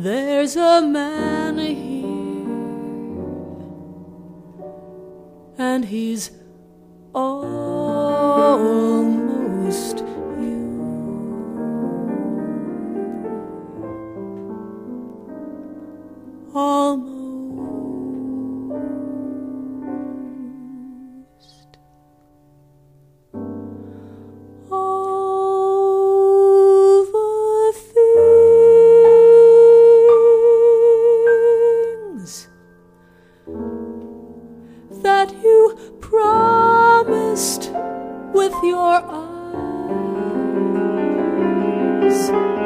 There's a man here, and he's almost you. Almost. All the things that you promised with your eyes,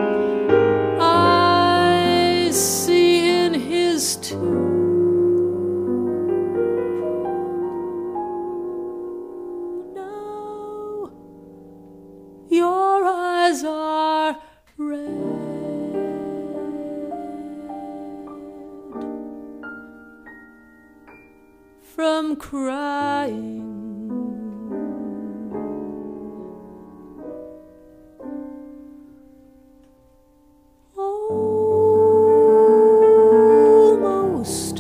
I see in his too. Now your eyes are red from crying. Almost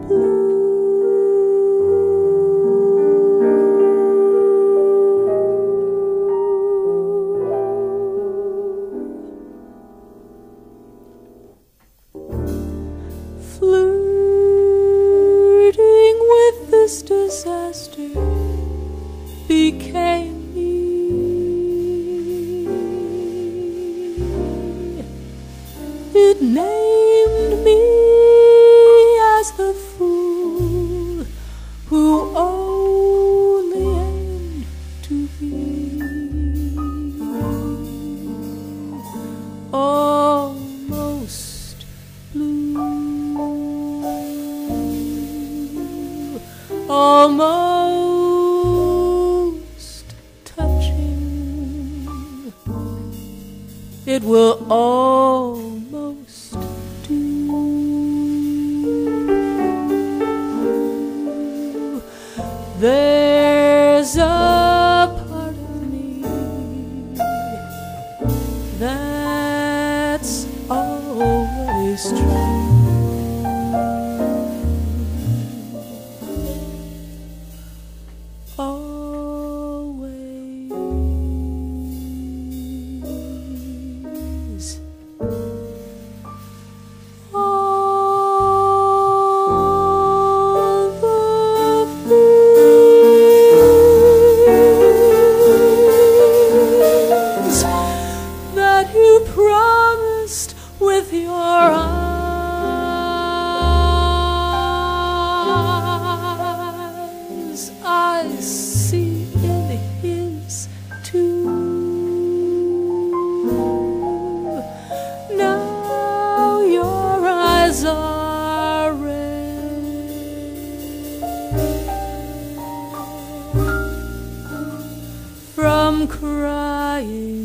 flirting with this disaster became me. It named me as the fool who only aimed to be almost blue, almost touching. It will almost do. There's a part of me that's always true. Always. All the things that you promised with your eyes, I see in his too. Now your eyes are red from crying.